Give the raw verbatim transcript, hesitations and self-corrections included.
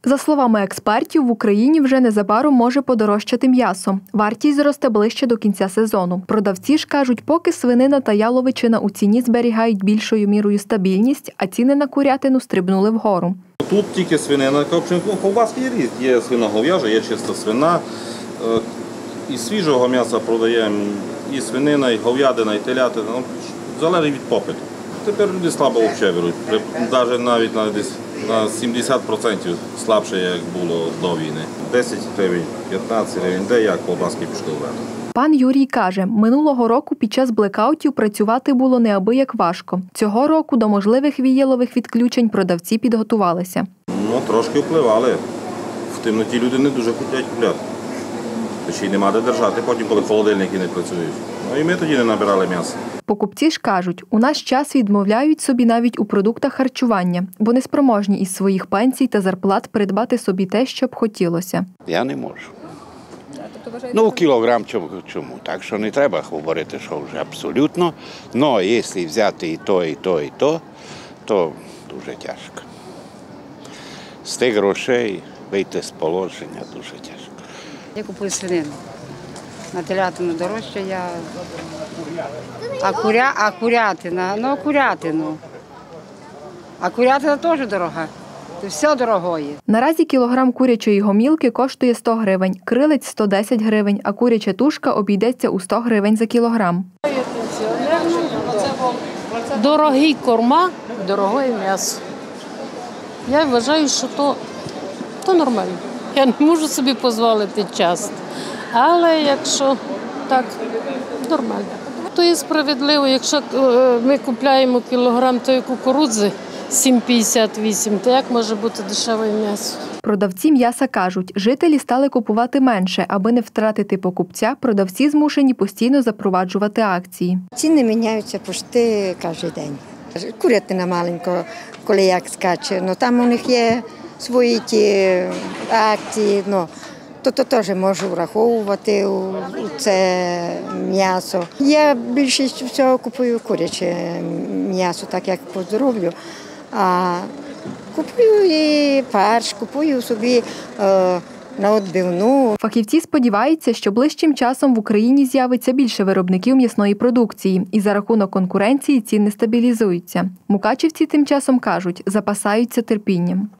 За словами експертів, в Україні вже незабаром може подорожчати м'ясо. Вартість зросте ближче до кінця сезону. Продавці ж кажуть, поки свинина та яловичина у ціні зберігають більшою мірою стабільність, а ціни на курятину стрибнули вгору. Тут тільки свинина, ковбаски є різні. Є свина говяжа, є чиста свина. І свіжого м'яса продаємо, і свинина, і говядина, і телятина. Ну, залежить від попиту. Тепер люди слабо взагалі беруть. Навіть навіть на, десь на сімдесят відсотків слабше, як було до війни. десять гривень, п'ятнадцять гривень, де як ковбаски пішли вверх. Пан Юрій каже, минулого року під час блекаутів працювати було неабияк важко. Цього року до можливих віялових відключень продавці підготувалися. Ну, трошки впливали. В темноті люди не дуже хочуть купляти. Ще й нема де держати, потім, коли холодильники не працюють. Ну і ми тоді не набирали м'ясо. Покупці ж кажуть, у наш час відмовляють собі навіть у продуктах харчування, бо неспроможні із своїх пенсій та зарплат придбати собі те, що б хотілося. Я не можу. Ну, кілограм чому? Так що не треба говорити, що вже абсолютно. Але якщо взяти і то, і то, і то, то дуже тяжко. З тих грошей вийти з положення дуже тяжко. Я купую свинину. На телятину дорожче я. А, куря... а курятина, ну курятину. А курятина теж дорога. Все дорогое. Наразі кілограм курячої гомілки коштує сто гривень, крилець – сто десять гривень, а куряча тушка обійдеться у сто гривень за кілограм. Дорогий корма, дороге м'ясо. Я вважаю, що то, то нормально. Я не можу собі дозволити часто. Але якщо так, нормально. То є справедливо, якщо ми купуємо кілограм тої кукурудзи сім п'ятдесят вісім, то як може бути дешеве м'ясо? Продавці м'яса кажуть, жителі стали купувати менше, аби не втратити покупця, продавці змушені постійно запроваджувати акції. Ціни міняються почти кожен день. Курятина маленько, коли як скаче, ну там у них є свої ті акції, ну, то то теж можу враховувати у це м'ясо. Я більшість всього купую куряче м'ясо, так як поздоровлю. А купую і фарш, купую собі е, на відбивну. Фахівці сподіваються, що ближчим часом в Україні з'явиться більше виробників м'ясної продукції і за рахунок конкуренції ціни стабілізуються. Мукачівці тим часом кажуть, запасаються терпінням.